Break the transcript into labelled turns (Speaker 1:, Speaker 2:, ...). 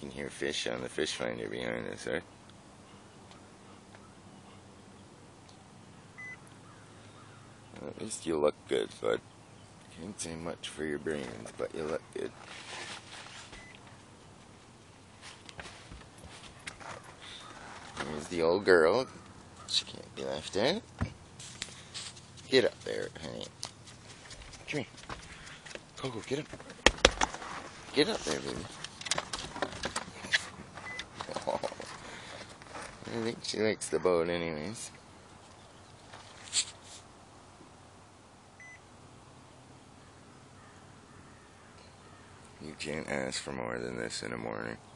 Speaker 1: You can hear fish on the fish finder behind us, right? Well, at least you look good, bud. Can't say much for your brains, but you look good. Here's the old girl. She can't be left out. Get up there, honey. Come here. Coco, get up. Get up there, baby. Oh, I think she likes the boat anyways. You can't ask for more than this in the morning.